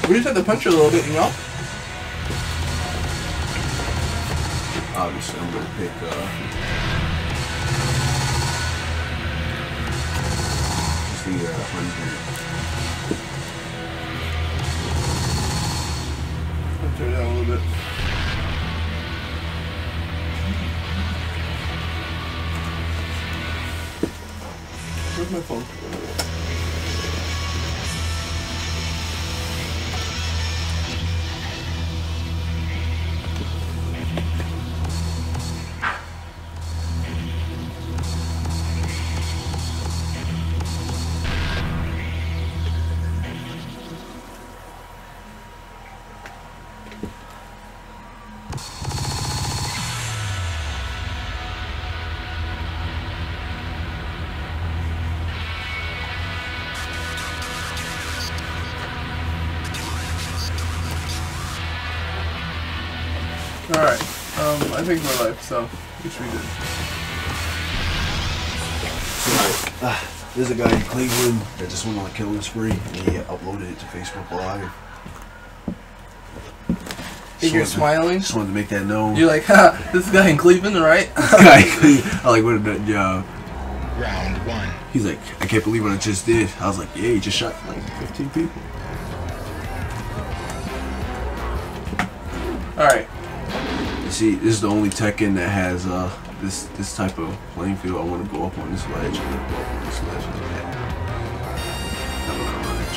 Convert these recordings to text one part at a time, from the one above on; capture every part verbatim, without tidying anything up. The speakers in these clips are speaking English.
We just had to punch her a little bit, you know? Obviously, I'm gonna pick, uh... just the, uh, one hundred. I'll turn it down a little bit. Where's my phone? Alright, um, I think my life, so we should be good. So, uh, there's a guy in Cleveland that just went on a killing spree and he uploaded it to Facebook Live. If you're smiling? Just wanted to make that known. You're like, ha, this guy in Cleveland, right? This guy in Cleveland. I like, what did that job? Round one. He's like, I can't believe what I just did. I was like, yeah, he just shot like fifteen people. Alright. See, this is the only Tekken that has uh this this type of playing field. I want to go up on this ledge and then go up on this ledge like that. That's what I run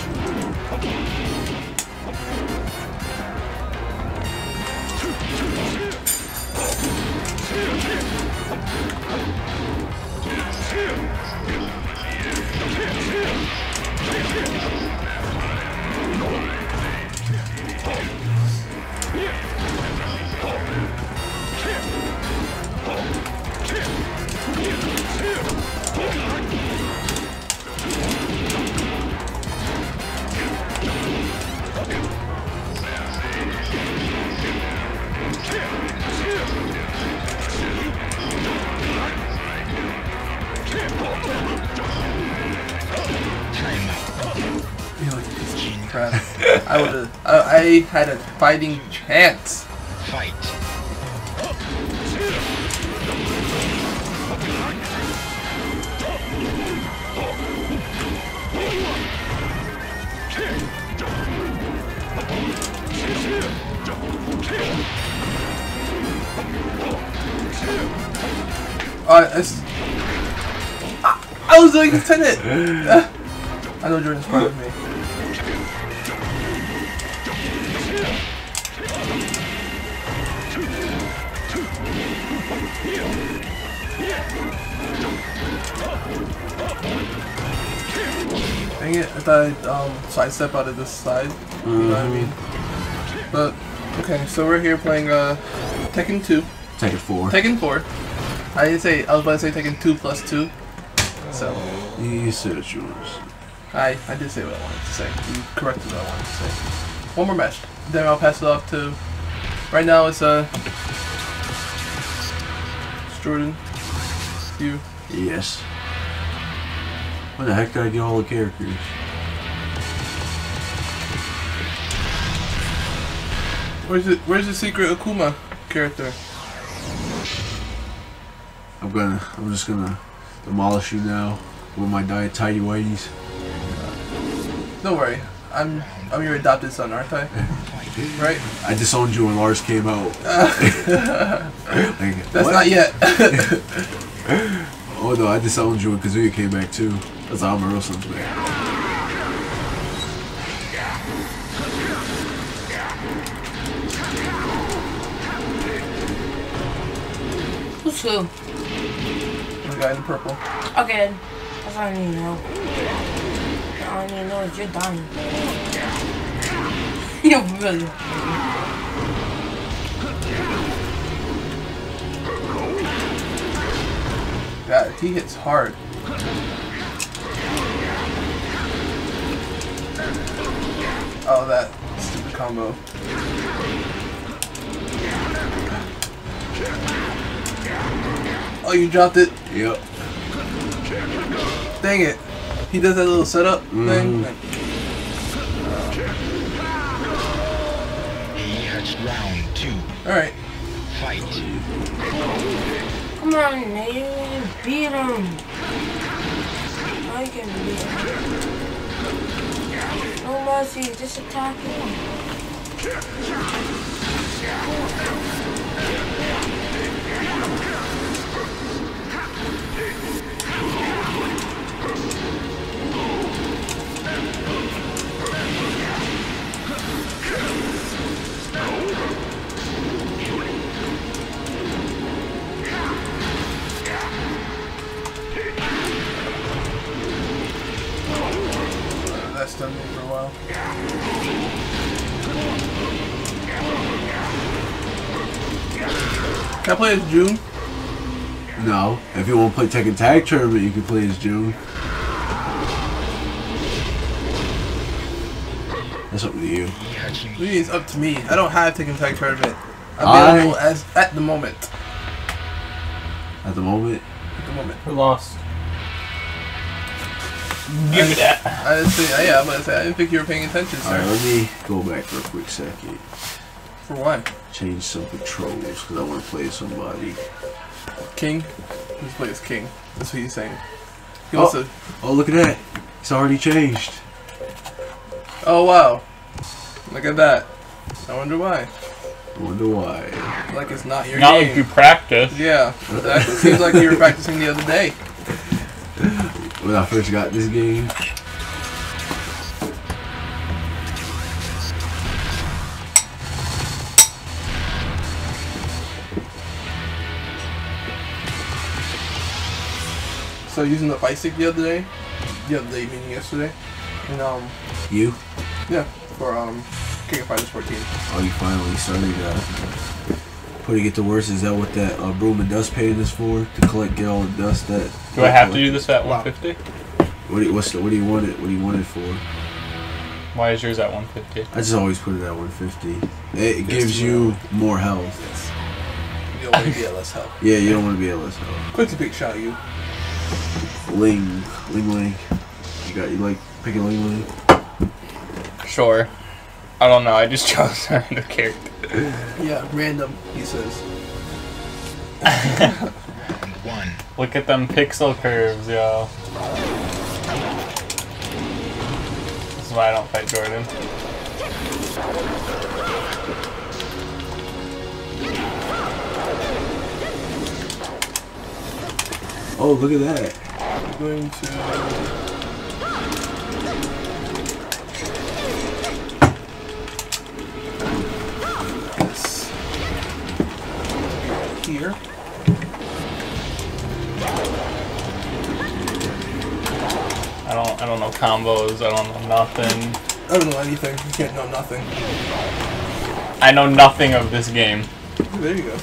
Crap. I would have. I, I had a fighting chance. Fight. Uh, it's, I, I was doing Lieutenant! Uh, I know Jordan's proud of me. Dang it, I thought I'd um, sidestep out of this side. Mm-hmm. You know what I mean? But, okay, so we're here playing uh, Tekken two. Tekken four. Tekken four. I didn't say, I was about to say Tekken two plus two. So. You said it's yours. I, I did say what I wanted to say. You corrected what I wanted to say. One more match. Then I'll pass it off to. Right now it's uh. It's Jordan. It's you. Yes. Where the heck did I get all the characters? Where's the Where's the secret Akuma character? I'm gonna. I'm just gonna demolish you now with my diet tidy whities. Don't worry. I'm I'm your adopted son, aren't I? Right? I disowned you when Lars came out. Like, that's what? not yet. Oh no, I disowned you when Kazuya came back too. That's how Amaru-san's back. Who's who? The guy in the purple. Okay, that's all I need to know. All I need to know is you're dying. You're really. God, he hits hard. Oh, that stupid combo. Oh, you dropped it? Yep. Dang it. He does that little setup mm-hmm. thing. Round two. Alright. Fight. Come on, man. Beat him. I can beat him. No mercy. Just attack him. That's done me for a while. Can I play as June? No. If you want to play Tekken Tag Tournament, you can play as June. That's up to you. Please, up to me. I don't have Tekken Tag Tournament available I... as at the moment. At the moment? At the moment. Who lost? Give me that. I didn't say, yeah, I'm gonna say, I didn't think you were paying attention, sir. Alright, let me go back for a quick second. For what? Change some controls, because I want to play as somebody. King? Let's play as King. That's what he's saying. He oh. wants to... oh, look at that. It's already changed. Oh, wow. Look at that. I wonder why. I wonder why. Like it's not your not game. like you practice. Yeah. That seems like you were practicing the other day. When I first got this game. So using the fight stick the other day, the other day meaning yesterday, and um. You? Yeah, for um, King of Fighters fourteen. Oh, you finally started uh, putting it to worse. Is that what that uh, broom and dust pan is for? To collect, get all the dust that. Do I have to do this at one fifty? What do you, what's the, what do you want it? What do you want it for? Why is yours at one fifty? I just always put it at one fifty. It, it gives you more health. Yes. You don't want to be at less health. Yeah, you don't want to be at less health. Quick to big shot you. Ling, Ling Ling. You got you like picking Ling Ling? Sure. I don't know. I just chose a random character. Yeah, random. He says. One. Look at them pixel curves, yo. This is why I don't fight Jordan. Oh, look at that. I'm going to. Yes. Here. I don't I don't know combos, I don't know nothing. I don't know anything. You can't know nothing. I know nothing of this game. There you go.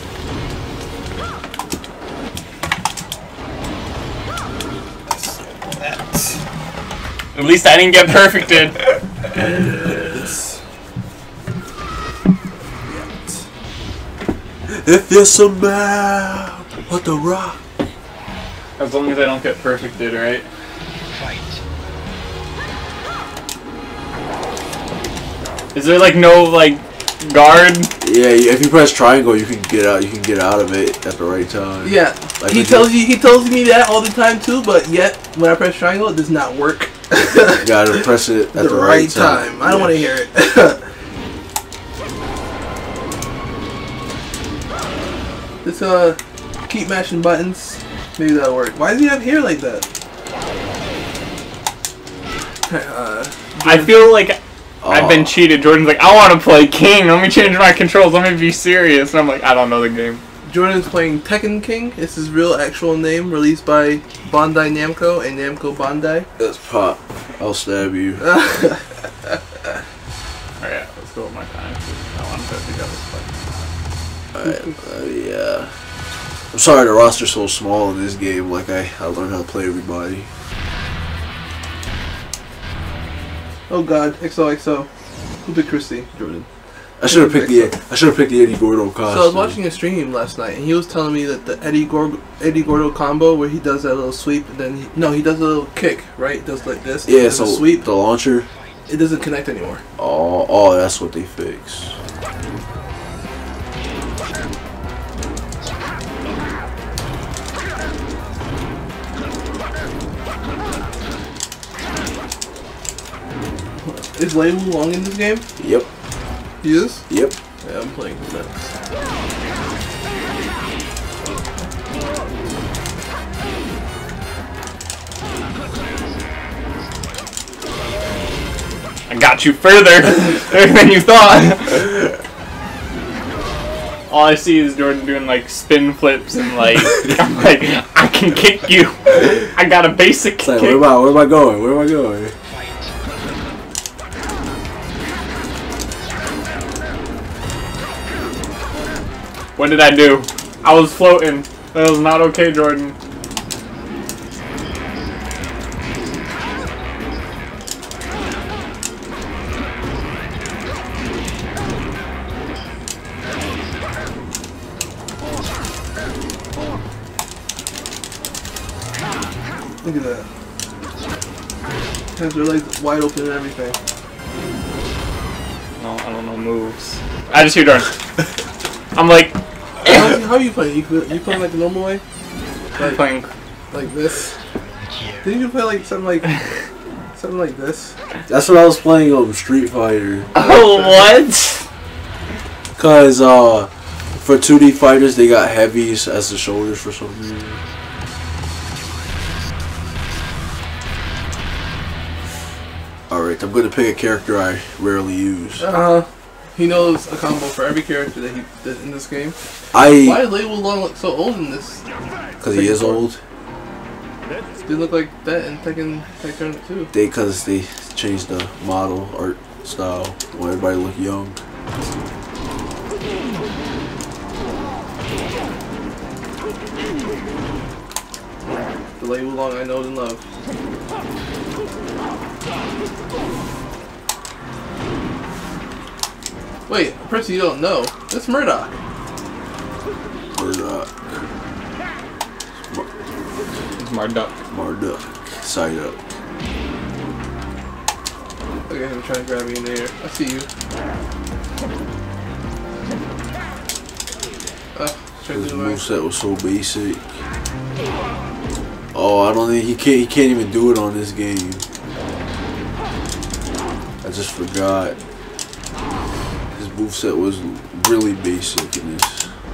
At least I didn't get perfected. This. If you're some man, what the rock? As long as I don't get perfected, right? Fight. Is there like no like guard? Yeah, if you press triangle, you can get out. You can get out of it at the right time. Yeah, Like he tells you. He tells me that all the time too. But yet, when I press triangle, it does not work. You gotta press it at the, the, right, right time. time. I don't Yeah. want to hear it. Just uh, keep mashing buttons. Maybe that'll work. Why does he have hair like that? Uh, I feel like Oh. I've been cheated. Jordan's like, I want to play King. Let me change my controls. Let me be serious. And I'm like, I don't know the game. Jordan's playing Tekken King. It's his real actual name, released by Bandai Namco and Namco Bandai. That's pop. I'll stab you. Alright, let's go with my time. I want to pick up this fight. Alright, uh, yeah. I'm sorry the roster's so small in this game. Like, I, I learned how to play everybody. Oh God, X O X O. Who picked Christy? Jordan. I should have picked the I should have picked the Eddie Gordo costume. So I was watching a stream last night, and he was telling me that the Eddie Gor Eddie Gordo combo, where he does that little sweep, and then he, no, he does a little kick, right? He does like this. Yeah, does so a sweep. the launcher. It doesn't connect anymore. Oh, oh, that's what they fixed. Is Lei Wu Long in this game? Yep. He is? Yep. Yeah, I'm playing him next. I got you further than you thought. All I see is Jordan doing like spin flips and like I'm like I can kick you. I got a basic It's kick. like, where am I? Where am I going? Where am I going? What did I do? I was floating. That was not okay, Jordan. Look at that. Has their legs wide open and everything. No, I don't know moves. I just hear Jordan. I'm like, How, how are you playing? You, play- you playing like the normal way? I'm Like, playing. like this? Didn't you play like something like something like this? That's what I was playing on Street Fighter. Oh, what? Cause uh, for two D fighters they got heavies as the shoulders for some reason. Alright, I'm gonna pick a character I rarely use. Uh, he knows a combo for every character that he did in this game. Why I, did Lei Wu Long look so old in this? cause he is old. Didn't look like that in Tekken Tekken two. They, cause they changed the model art style. Want everybody to look young. The Lei Wu Long I know and love. Wait, a person you don't know. That's Murdoch. Murdoch. It's Marduk. Marduk. Side up. Look at him trying to grab me in the air. I see you. Uh, trying to His do my... moveset was so basic. Oh, I don't think he can't. He can't even do it on this game. I just forgot. His moveset was really basic in this.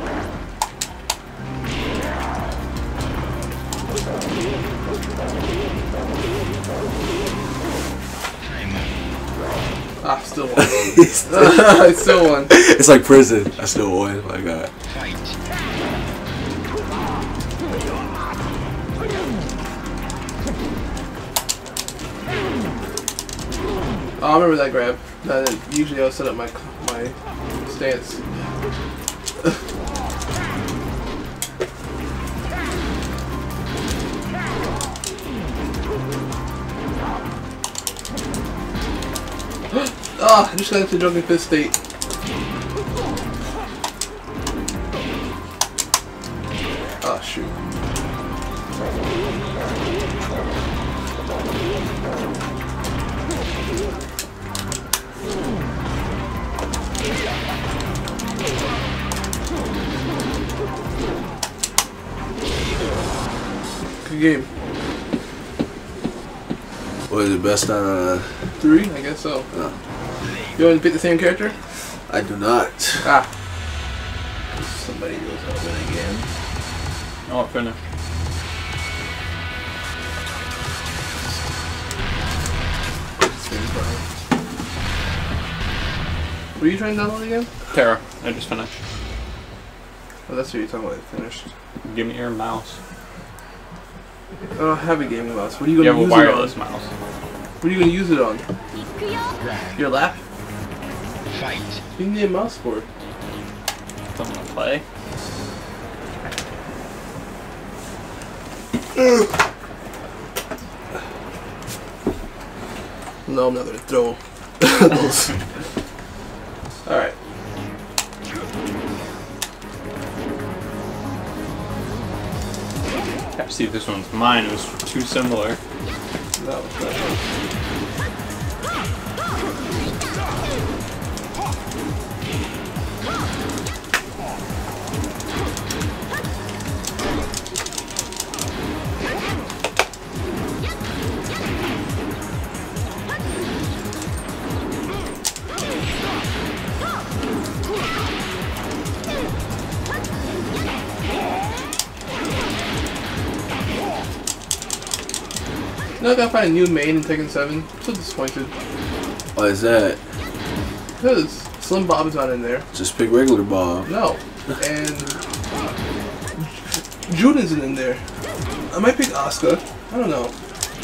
Ah, still won. I still won. It's like prison. I still won. My God. Oh, I remember that grab. That usually I'll set up my my stance. Ah, I just got into drunken fist state. Oh shoot. Good game. What is it? Best out of Three? I guess so. uh, You want to pick the same character? I do not. Ah. Somebody goes up and again. Oh, finish. What are you trying to download again? Terra, I just finished. Oh, that's what you're talking about. Finished. Give me your mouse. I don't have a gaming mouse. What are you You going have to a use it on? wireless mouse. What are you going to use it on? Round. Your lap? Fight. What do you need a mouse for? Something to play. No, I'm not going to throw those. Alright. Gotta see if this one's mine. It was too similar. That was that. know, I gotta find a new main in Tekken seven. I'm so disappointed. Why is that? Because Slim Bob's not in there. Just pick regular Bob. No. And June isn't in there. I might pick Asuka. I don't know.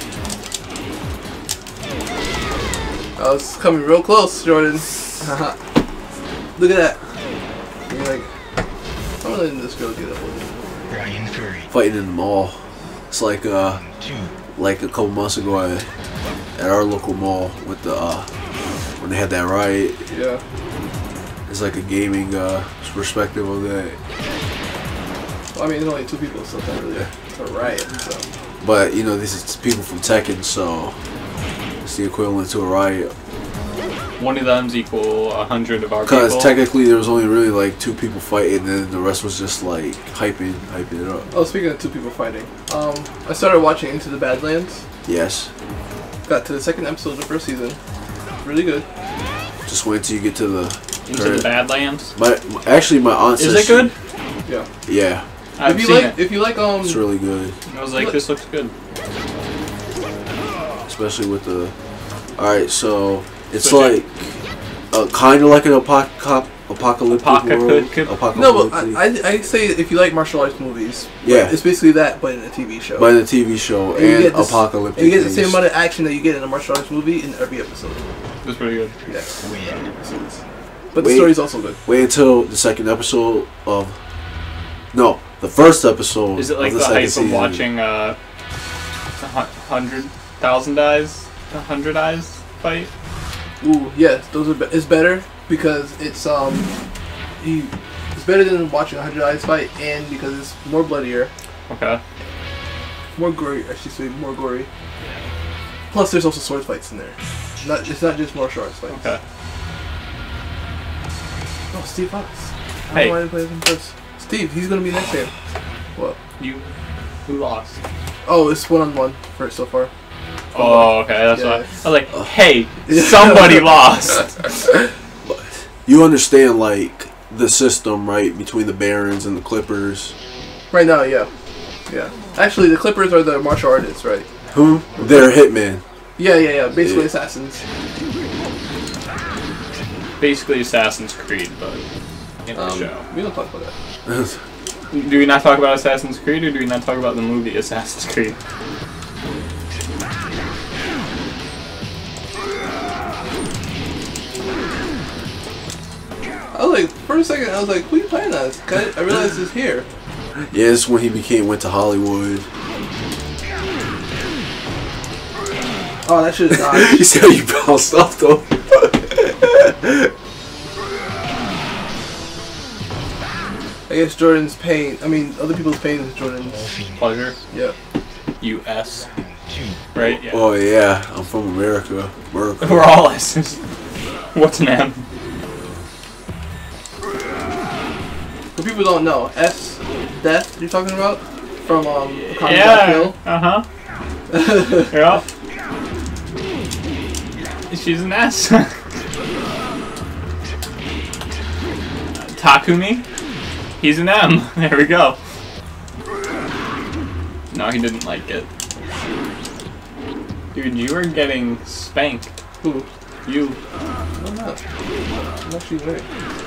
I was coming real close, Jordan. Look at that. You're like, I'm letting this girl get up with it. Brian Fury. Fighting in the mall. It's like uh, Two. like a couple months ago at, at our local mall with the uh, when they had that riot. Yeah. It's like a gaming uh, perspective of that. Well, I mean, there's only two people, so it's not really a riot. So. But you know, this is people from Tekken, so it's the equivalent to a riot. One of them's equal a hundred of our people. Because technically there was only really like two people fighting, and then the rest was just like hyping, hyping it up. Oh, speaking of two people fighting, um, I started watching Into the Badlands. Yes. Got to the second episode of the first season. Really good. Just wait till you get to the Into the Badlands. My, my actually my aunt Is says it good? She, yeah. Yeah. I've if you seen like, it. if you like, um, It's really good. I was like, this looks good. Especially with the. All right, so it's Switch like uh, kind of like an apoc apocalyptic Apoca- world. could- could- no, but I, I, I say if you like martial arts movies, Yeah. it's basically that, but in a T V show. By the T V show And you and, get this- apocalyptic. and you get the same things. amount of action that you get in a martial arts movie in every episode. It's pretty good. Yeah. Win. But the Wait. story's also good. Wait until the second episode of. No, the first episode. Is it like of the, the, hype second of season. watching uh, a hun- hundred thousand eyes, a hundred eyes fight? Ooh, yes, those are. Be it's better because it's um, you, it's better than watching a hundred eyes fight, and because it's more bloodier, Okay. more gory. I should say more gory. Plus, there's also sword fights in there. Not it's not just martial arts fights. Okay. Oh, Steve Fox. I Hey. don't know why I played him first. Steve, he's gonna be next game. What? You, who lost? Oh, it's one on one for so far. Oh, okay. That's Yeah. why I was like, hey, somebody lost. You understand, like, the system, right, between the Barons and the Clippers. Right now, yeah, yeah. Actually, the Clippers are the martial artists, right? Who? They're hitmen. Yeah, yeah, yeah. Basically, Yeah. assassins. Basically, Assassin's Creed, but in the Um, show. we don't talk about that. Do we not talk about Assassin's Creed, or do we not talk about the movie Assassin's Creed? I was like, for a second, I was like, who you playing as? 'Cause I I realized it's here. Yeah, it's when he became went to Hollywood. Oh, that should have died. You see how you bounced off though. I guess Jordan's pain. I mean, other people's pain is Jordan's. Pleasure. Yeah. U S Two. Right? Yeah. Oh yeah, I'm from America. America. We're all S's. What's an M? For people who don't know, S, death. You're talking about from um, Akame Yeah. Kill. Uh huh. Yeah. She's an S. Takumi. He's an M. There we go. No, he didn't like it. Dude, you are getting spanked. Who? You. No, I'm not. I'm actually winning.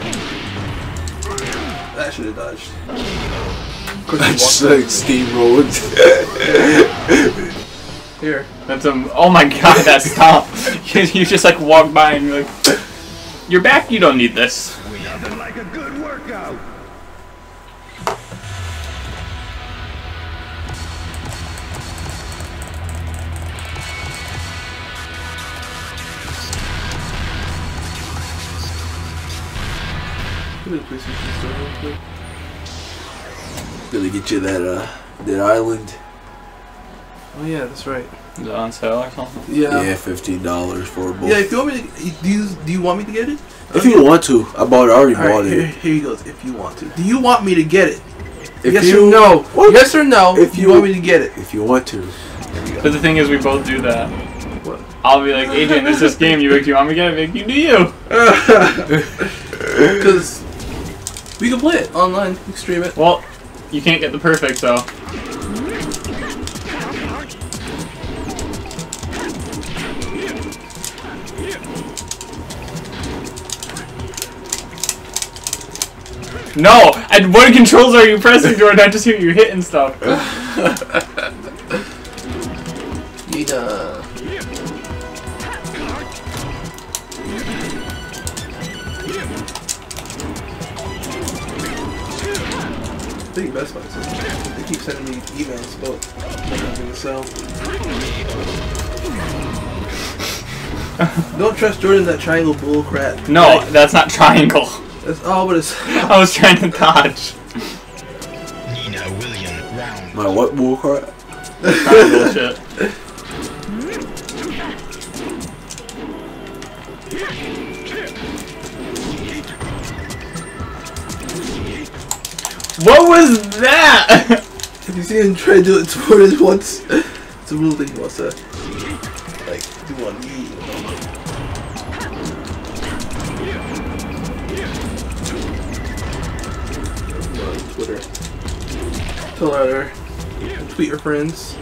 That should have dodged. I just like steamrolled. Here. That's a. Oh my god, that's tough. you, you just like walk by and you're like, you're back. You don't need this. Nothing like a good workout. Look at the PlayStation Store real quick. Gonna get you that uh that island. Oh yeah, that's right. Is it on sale or something? Yeah. Yeah, fifteen dollars for both. Yeah. If you want me to, do you do you want me to get it? If you want to, I bought it. I already All bought right, here, it. here he goes. If you want to, do you want me to get it? If yes you or no? What? Yes or no? If If you you- want me to get it. If you want to. But the thing is, we both do that. What? I'll be like, Adrian, there's this game. You like, do you want me to get it? Like, you do you. Because we can play it online. We can stream it. Well, you can't get the perfect, so. No! And what controls are you pressing, Jordan? I just hear you hitting stuff. Yida. I think Best Buy says they keep sending me emails about nothing to sell. Don't trust Jordan, that triangle bull crap. No, Right. that's not triangle. That's all but it's. I was trying to dodge. Nina William round. My what bull crap? Triangle shit. What was that? If you see him try to do it toward us once, it's a rule that he wants to like do on me. On Twitter. Tell her, tweet your friends.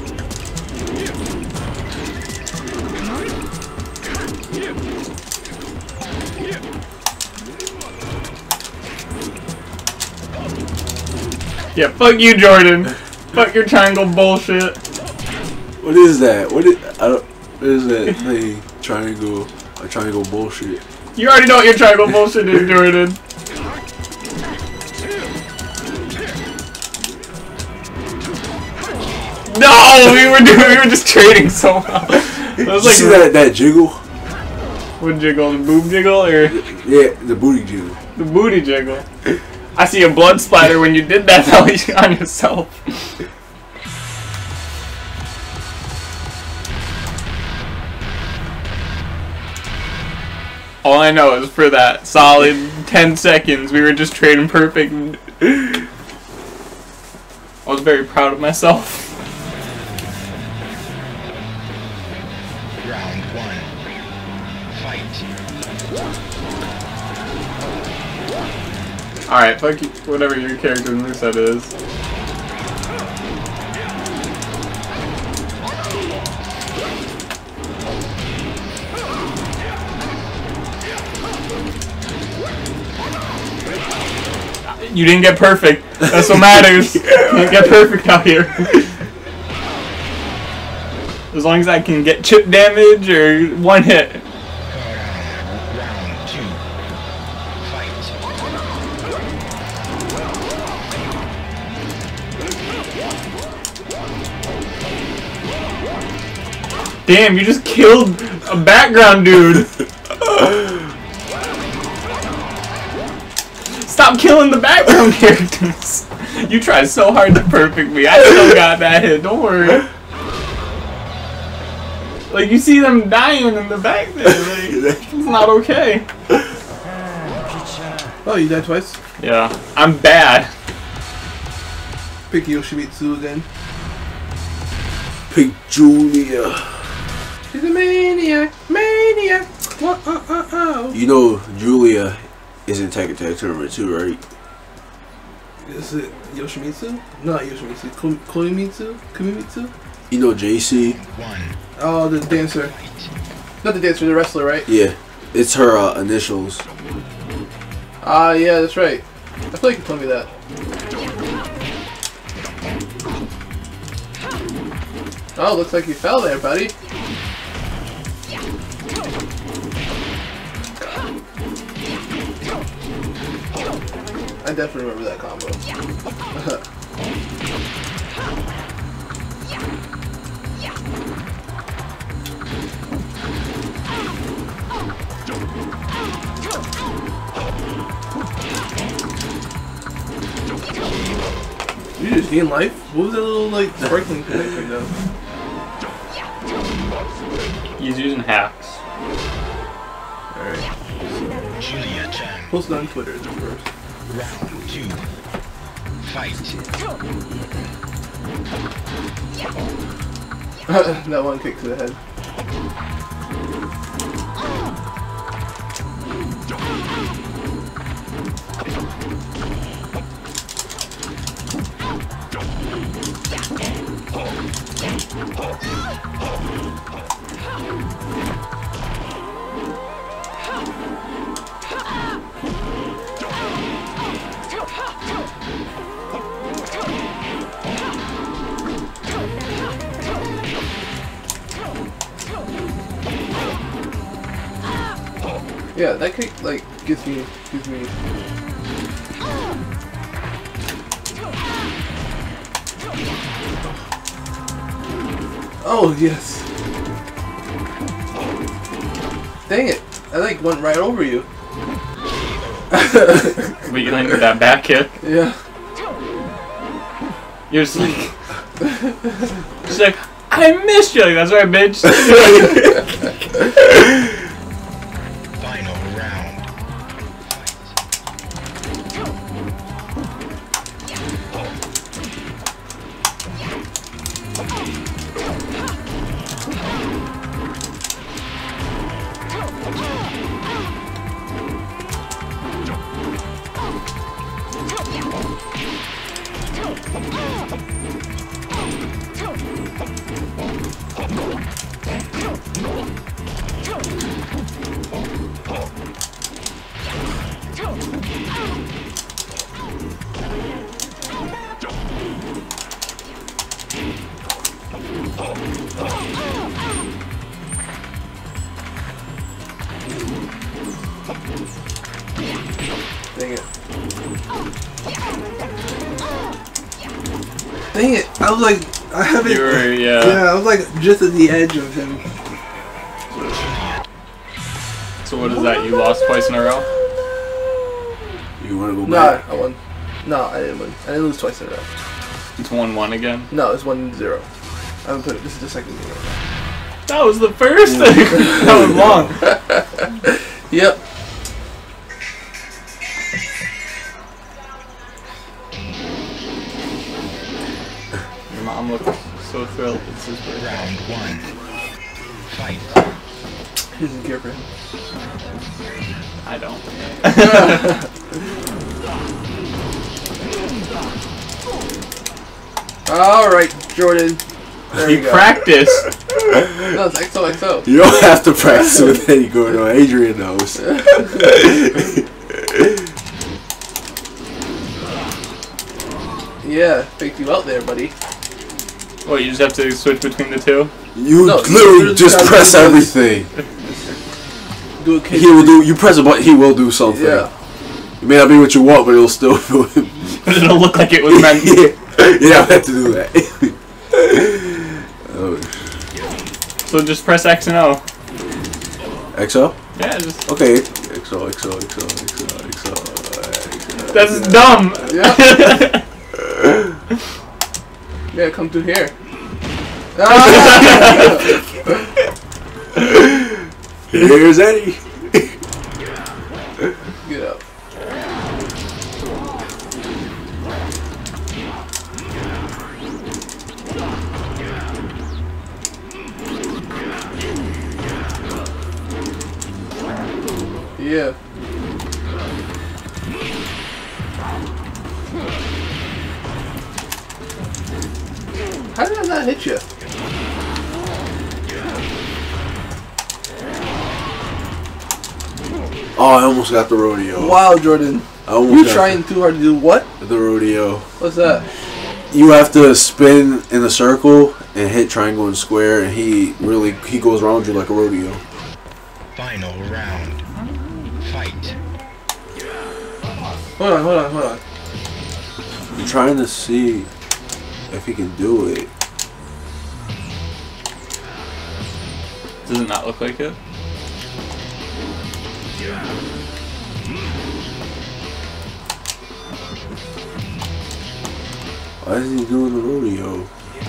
Yeah, fuck you, Jordan. Fuck your triangle bullshit. What is that? What is I don't? What is that thing? Triangle? A triangle bullshit. You already know what your triangle bullshit is, Jordan. No, we were doing, we were just trading so well. It was Did you like see that that jiggle? what jiggle? The boob jiggle or Yeah, the booty jiggle. the booty jiggle? I see a blood splatter when you did that though on yourself. All I know is for that solid ten seconds, we were just trading perfect. I was very proud of myself. Round one. Fight. Alright, fuck you, whatever your character's moveset is. You didn't get perfect. That's what matters. You didn't get perfect out here. As long as I can get chip damage or one hit. Round two. Fight. Damn, you just killed a background dude. Stop killing the background characters. You tried so hard to perfect me. I still got that hit. Don't worry. Like, you see them dying in the back there. Like, it's not okay. Oh, you died twice? Yeah, I'm bad. Pick Yoshimitsu again. Pick Julia. She's a maniac, maniac. What? Uh, uh, uh. You know Julia is in Tekken Tag Tournament too, right? Is it Yoshimitsu? Not Yoshimitsu. Ko- Koimitsu? Kumimitsu? You know J C? One. Oh, the dancer. Not the dancer, the wrestler, right? Yeah, it's her uh, initials. Ah, uh, yeah, that's right. I feel like you told me that. Oh, looks like you fell there, buddy. I definitely remember that combo. You just gain life? What was that little, like, sparkling thing right now? He's using hacks. Alright. Julia Chan. Post it on Twitter first. Round two. Fight. That one kick to the head. Yeah, that kick like gives me gives me. Oh yes. Dang it! I like went right over you. But you landed that back kick. Yeah. You're just like, just like I missed you. Like, that's right, bitch. Final round. Dang it. Dang it. I was like, I haven't. You were, yeah. Yeah, I was like just at the edge of him. So what is that? You lost twice in a row? You want to go No, back? I won. No, I didn't win. I didn't lose twice in a row. It's one one again. No, it's one zero. I haven't put it. This is the second game. That was the first. That was long. Yep. Your mom looks so thrilled. It's his birthday. Round one. Fight. He doesn't care for him. I don't. All right, Jordan. There You we go. practiced. No, it's X O X O. You don't have to practice with any going on. Adrian knows. Yeah, faked you out there, buddy. What, you just have to switch between the two? You No, literally you just gotta press do this. everything. Do it. He will do. You press a button, he will do something. Yeah. It may not be what you want, but it'll still. But it'll look like it was meant. Yeah, yeah, I have to do that. Oh. So just press X and O. X O? Yeah, just. Okay. X O, X O, X O, X O, X O, X O. That's dumb. Yeah. Yeah, come through here. Ah! Here's Eddie. Get up. Yeah. How did I not hit you? Oh, I almost got the rodeo. Wow, Jordan. I almost You're got trying too hard to do what? the rodeo. What's that? You have to spin in a circle and hit triangle and square, and he really he goes around you like a rodeo. Final round. Fight. Hold on, hold on, hold on. I'm trying to see if he can do it. Does it not look like it? Why is he doing the rodeo?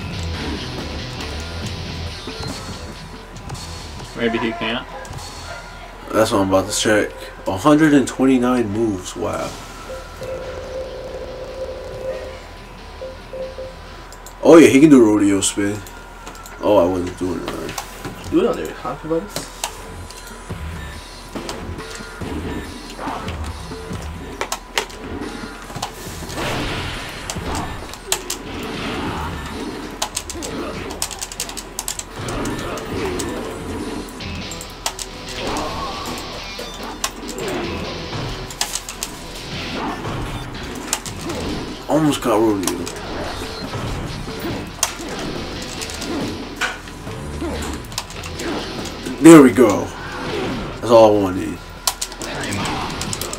Maybe he can't. That's what I'm about to check. one hundred twenty-nine moves. Wow. Oh yeah, he can do a rodeo spin. Oh, I wasn't doing it right. Do it on there, huh, buddies? Almost got rodeo. There we go. That's all I wanted.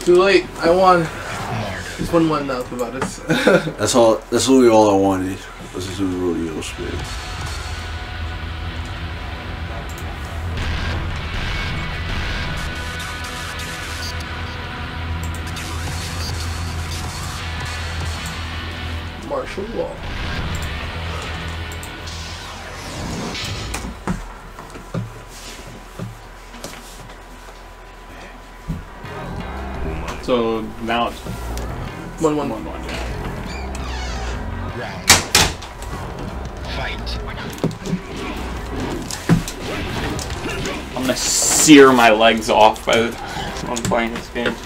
Too late. I won. Martyr. It's one one now about this. That's all. That's really all I wanted. This is a rodeo spin. Martial law. So now it's One one. one one. Yeah. Round. Fight. I'm gonna sear my legs off by the time I'm playing this game.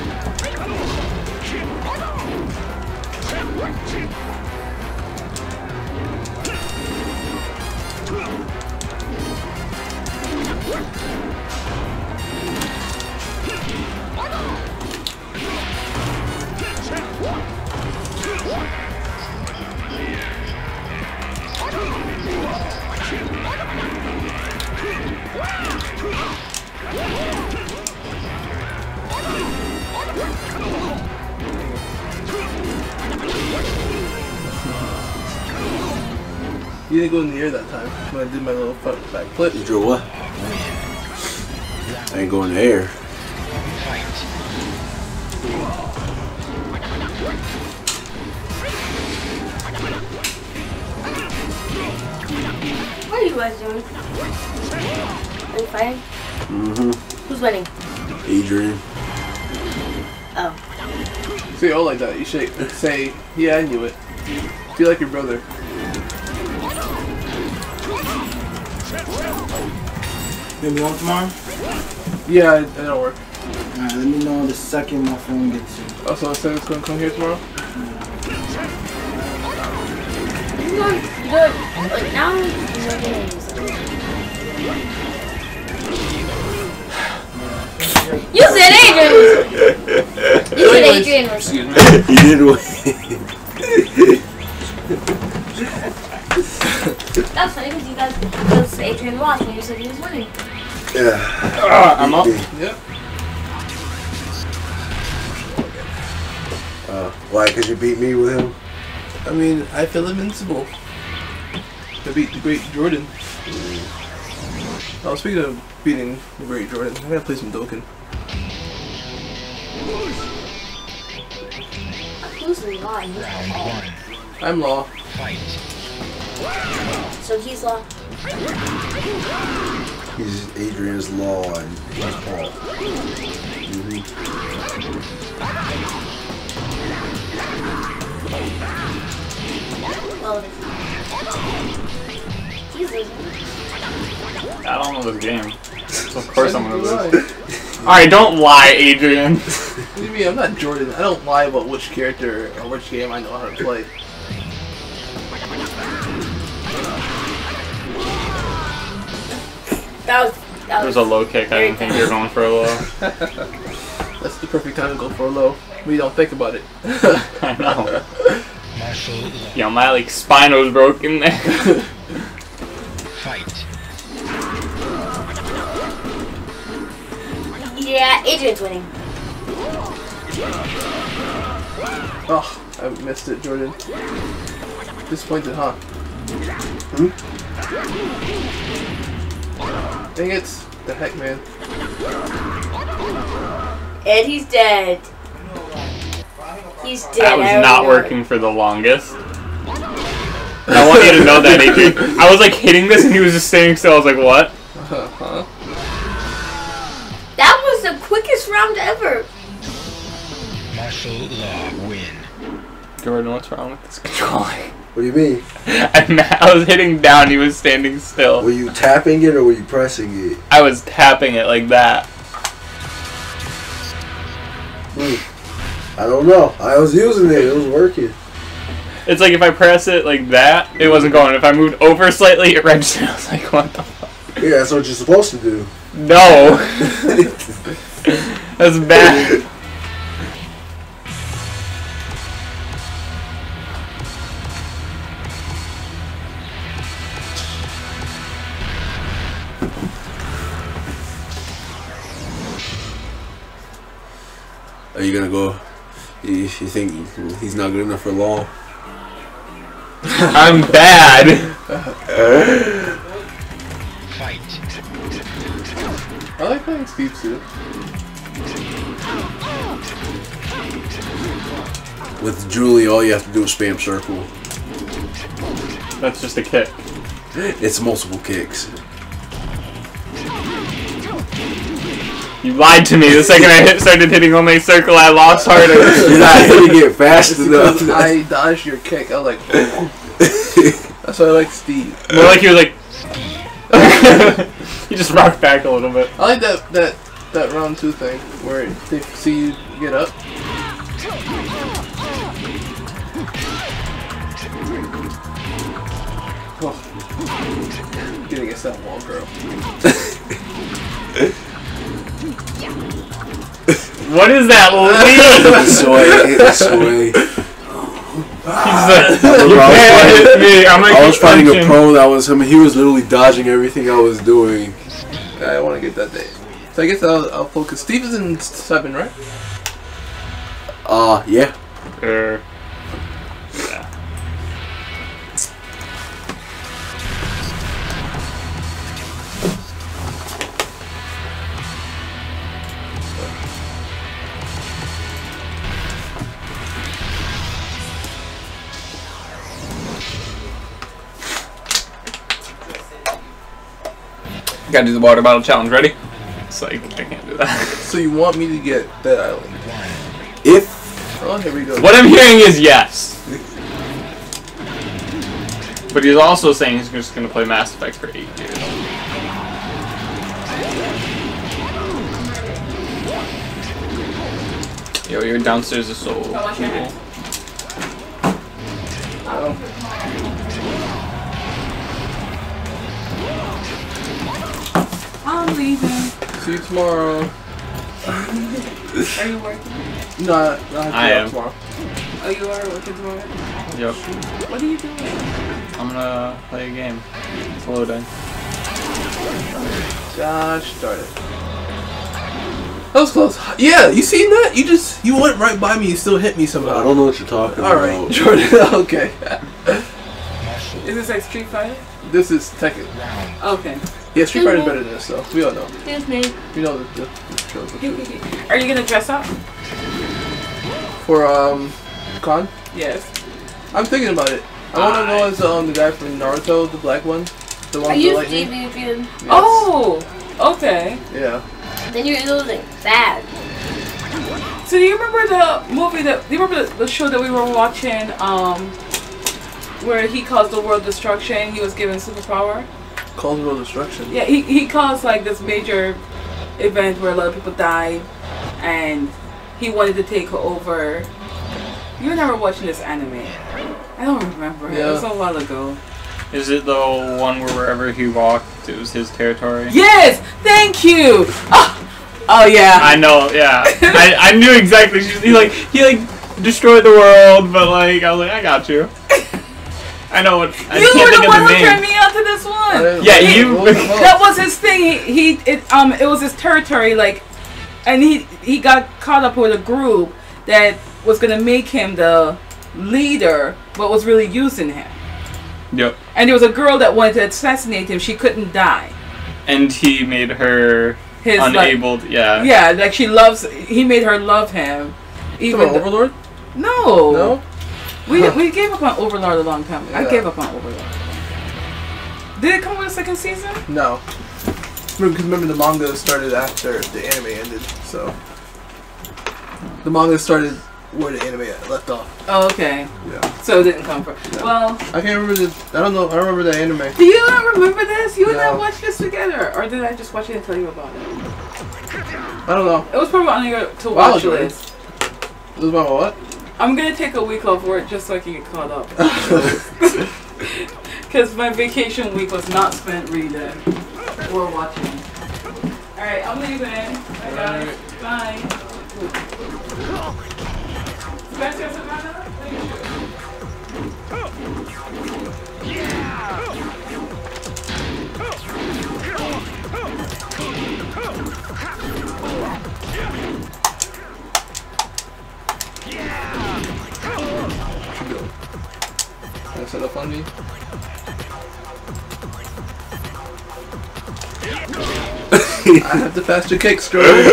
You didn't go in the air that time when I did my little front back flip. You drew what? I ain't going in the air. Fight. What are you guys doing? Are you fighting? Mm-hmm. Who's winning? Adrian. Oh. See, all like that. You should say, yeah, I knew it. Feel like your brother. Maybe on tomorrow? Yeah, it, it'll work. Alright, let me know the second my phone gets you. Oh, so instead it's gonna come here tomorrow? This is going good. Like now, I'm making it. You said Adrian was. You said Adrian was. Excuse me. He did win. That's funny because you guys, because Adrian lost when you said he was winning. Yeah. Uh, I'm up. Yep. Uh, why? Cause you beat me with him? I mean, I feel invincible. I beat the great Jordan. Oh, speaking of beating the great Jordan, I gotta play some Dokkan. Who's the law? He's Round Law. one. I'm Law. Fight. So he's law. He's Adrian's Law and he's Paul. Mm-hmm. Well, he's losing. I don't know this game. So of course I'm gonna Why? lose. Alright, don't lie, Adrian. What do you mean? I'm not Jordan. I don't lie about which character or which game I know how to play. That was. That There's was a low kick. I didn't think you were going for a low. That's the perfect time to go for a low. We don't think about it. I know. Martial law. Yo, my like spine was broken there. Fight. Yeah, Adrian's winning. Oh, I missed it, Jordan. Disappointed, huh? Hmm? Dang it. The heck, man. And he's dead. He's dead. That was I not remember. working for the longest. I want you to know that, Adrian. I was like hitting this and he was just standing still. I was like, what? Uh-huh. That was the quickest round ever. Martial law. Win. Jordan, what's wrong with this controller? What do you mean? I, I was hitting down, he was standing still. Were you tapping it or were you pressing it? I was tapping it like that. Hmm. I don't know. I was using it. It was working. It's like if I press it like that, it wasn't going. If I moved over slightly, it registered. I was like, what the fuck? Yeah, that's what you're supposed to do. No! That's bad. Are you gonna go? You, you think he's not good enough for law? I'm bad. Fight. I like playing Steve too. With Julie, all you have to do is spam circle. That's just a kick. It's multiple kicks. You lied to me. The second I hit, started hitting only circle, I lost harder. You're not hitting it fast enough. I dodged your kick. I was like, that's why I like Steve. More like you were like. You just rocked back a little bit. I like that that that round two thing where they see you get up. Oh. Get against that wall, girl. What is that lead? Sway, sway. He's like, you can't hit me. I'm like, I was fighting a punching. pro that was him. He was literally dodging everything I was doing. I want to get that day. So I guess I'll, I'll focus. Steve is in seven, right? Uh, yeah. Er, yeah. Gotta do the water bottle challenge. Ready? It's like, I can't do that. So you want me to get that island? If Oh, here we go. What I'm hearing is yes. But he's also saying he's just gonna play Mass Effect for eight years. Yo, your downstairs is so cool. I'm leaving. See you tomorrow. Are you working? No, I, I, have to I go am. tomorrow. Oh, you are working tomorrow? Yep. What are you doing? I'm gonna play a game. It's loading. Gosh darn it. That was close. Yeah, you seen that? You just, you went right by me, you still hit me somehow. I don't know what you're talking Alright, about. Jordan, okay. Is this like Street Fighter? This is Tekken. Okay. Yeah, Street Fighter's better than this, though. We all know. Excuse me. We know the, the, the shows. Are you gonna dress up? For, um, Con? Yes. I'm thinking about it. I want to go as um, the guy from Naruto, the black one. The one I with the used lightning. Stevie again. Yes. Oh! Okay. Yeah. Then you're losing. Bad. So do you remember the movie that, do you remember the, the show that we were watching, um, where he caused the world destruction, he was given superpower? Called World Destruction. Yeah, he, he caused like this major event where a lot of people died, and he wanted to take over. You were never watching this anime. I don't remember. Yeah. It was a while ago. Is it the one where wherever he walked, it was his territory? Yes! Thank you! Oh, oh yeah. I know, yeah. I, I knew exactly. He like he like destroyed the world, but like I was like, I got you. I know what. I you can't were think the of one the who name. turned me on to this one. Yeah, He- you. That was his thing. He, he it um it was his territory, like, and he he got caught up with a group that was gonna make him the leader, but was really using him. Yep. And there was a girl that wanted to assassinate him. She couldn't die. And he made her His unable. to, yeah. Like, yeah, like she loves. He made her love him. Even Even the- Overlord? no, No? we we gave up on Overlord a long time ago. I Yeah. gave up on Overlord. Did it come with a second season? No. Because remember the manga started after the anime ended, so. The manga started where the anime left off. Oh, okay. Yeah. So it didn't come from. No. Well, I can't remember the. I don't know. I don't remember the anime. do you not remember this? You and I No. watched this together, or did I just watch it and tell you about it? I don't know. It was probably on your to Wow, watch Jordan. list. It was about what? I'm gonna take a week off work just so I can get caught up. Because my vacation week was not spent reading or watching. Alright, I'm leaving. Bye guys. Bye. Spencer, Savannah? set up on me. I have the faster kicks, Jordan.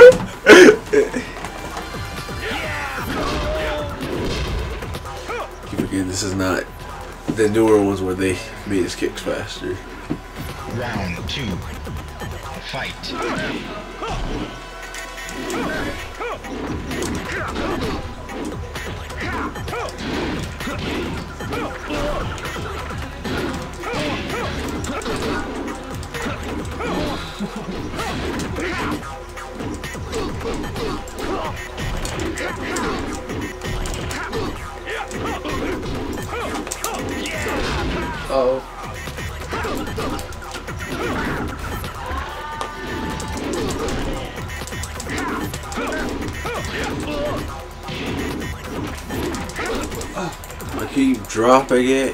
Keep forgetting this is not the newer ones where they made his kicks faster. Round two. Fight. Oh. I keep dropping it.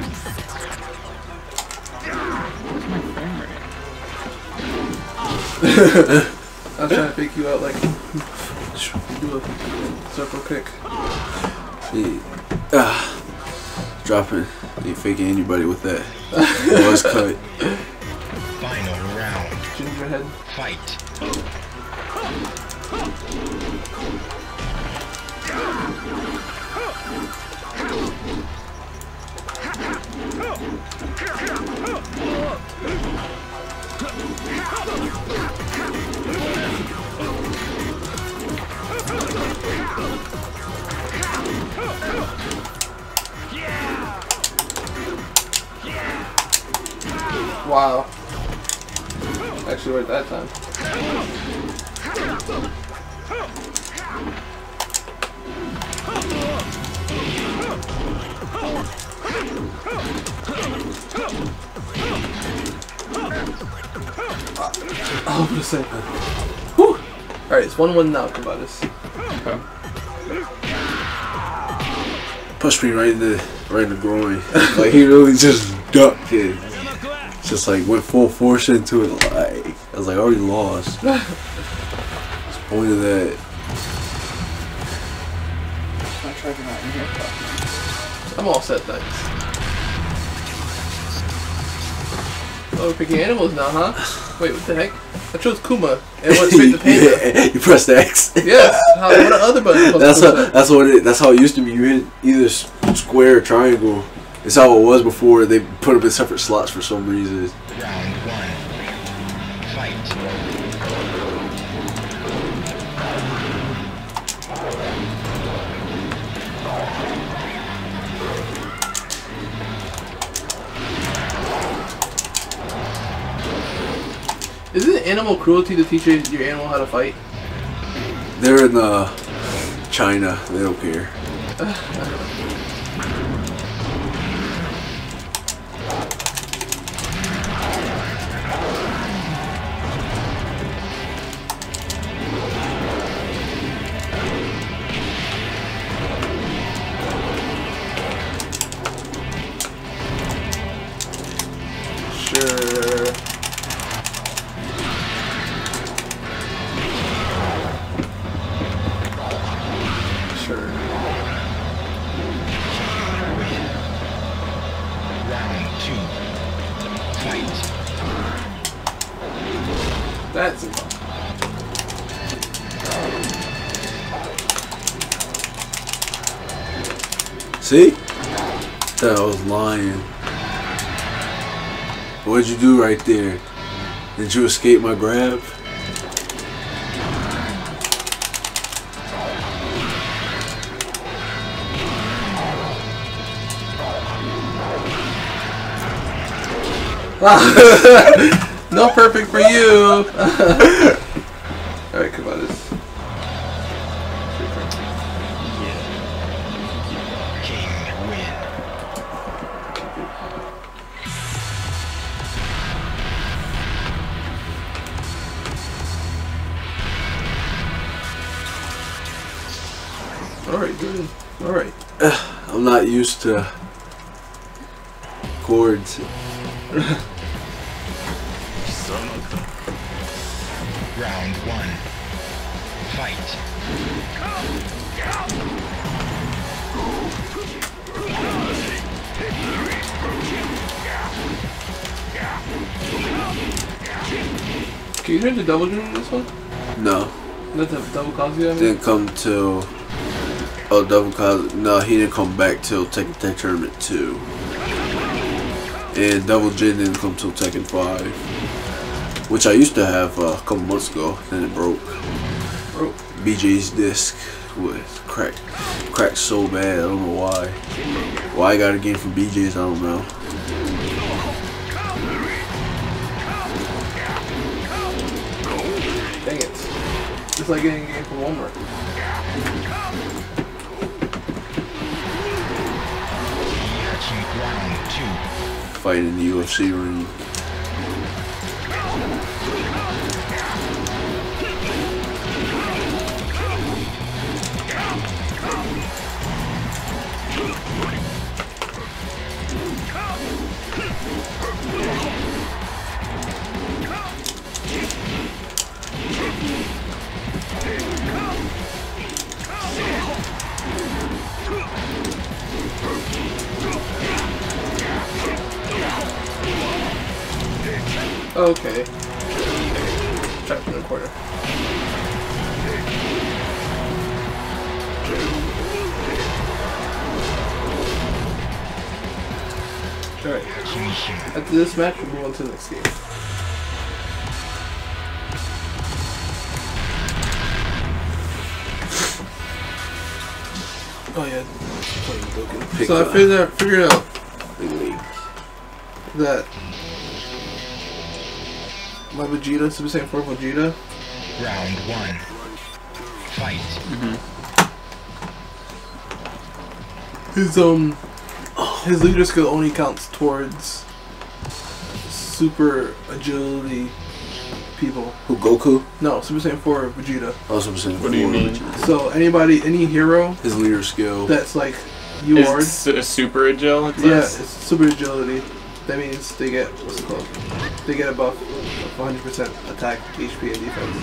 I was trying to fake you out like do a circle kick. Yeah. Ah, dropping. Ain't faking anybody with that. It was cut. Final round. Gingerhead. Fight. Wow. Actually worked that time. Oh, what a second. Whew. Alright, it's one one now, Cavadas. Okay. Pushed me right in the right in the groin. Like he really just ducked it. Just like went full force into it. Like I was like, I already lost. What's the point of that? I'm all set, thanks. Oh, we're picking animals now, huh? Wait, what the heck? I chose Kuma and went straight to Panda. Yeah, you pressed X. Yes. How, what are other buttons? That's how, that's what it. That's how it used to be. You hit either s- square or triangle. It's how it was before. They put them in separate slots for some reason. Round one. Fight. Is it animal cruelty to teach your, your animal how to fight? They're in uh, China. They don't care. Sure. Sure. Round two. Fight. That's enough. See? That I was lying. What'd you do right there? Did you escape my grab? No perfect for you. Alright, come on. This. King win. Alright, good. Alright. I'm not used to chords. Round one. Fight. Can you turn to double jump in this one? No. That's a double Kazuya? I mean? Didn't come till. Oh, double Kazuya. No, he didn't come back till Tekken Tech Tournament two. And Double Jin didn't come till Tekken five. Which I used to have uh, a couple months ago. Then it broke. Broke. B J's disc was cracked. Cracked so bad. I don't know why. Why I got a game from B J's, I don't know. Dang it. It's like getting a game from Walmart. Round two. Fighting in the U F C ring. Okay. Trapped in the corner. Alright. After this match, we'll move on to the next game. Oh yeah. Pick So I up. figured out, figured out Big league. that my Vegeta, Super Saiyan four Vegeta, Round one. Fight. his um his leader skill only counts towards super agility people. Who, Goku? No, Super Saiyan four Vegeta. Oh, Super Saiyan What do you four. mean? So anybody, any hero His leader skill. that's like you are, Is it a super agile? It yeah, says? it's super agility. That means they get what's it called? They get above one hundred percent attack, H P, and defense.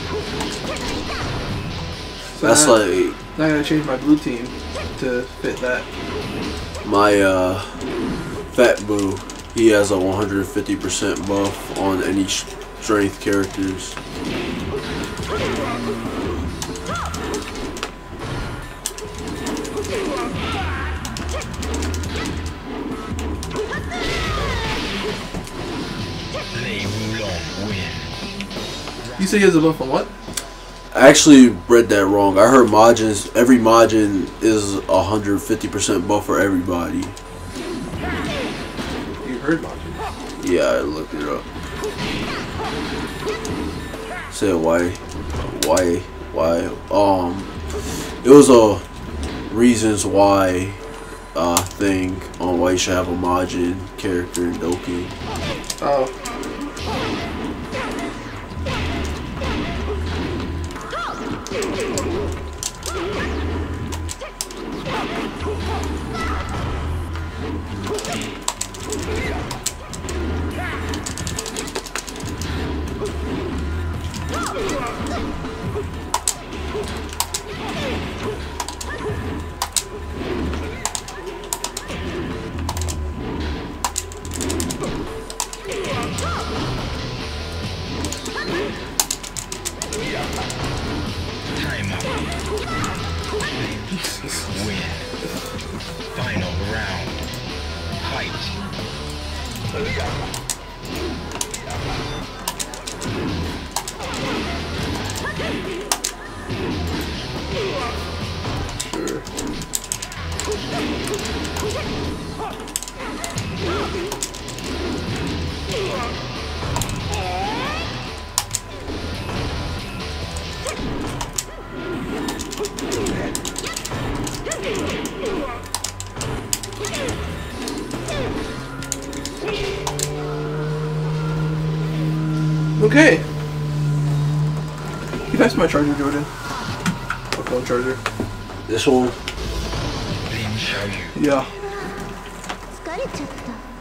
So That's now, like now I gotta change my blue team to fit that. my uh, Fat Boo. He has a one hundred fifty percent buff on any strength characters. Les Moulons win. You say he has a buff on what? I actually read that wrong. I heard Majin's, every Majin is one hundred fifty percent buff for everybody. You heard Majin. Yeah, I looked it up. Said why, why, why, um, it was a reasons why uh, thing on why you should have a Majin character in Dokkan. Oh. Time up. Win. Final round. Fight. Sure. Okay. You passed my charger, Jordan. My phone charger. This one, Lin Xiaoyu. Yeah. 疲れちゃった。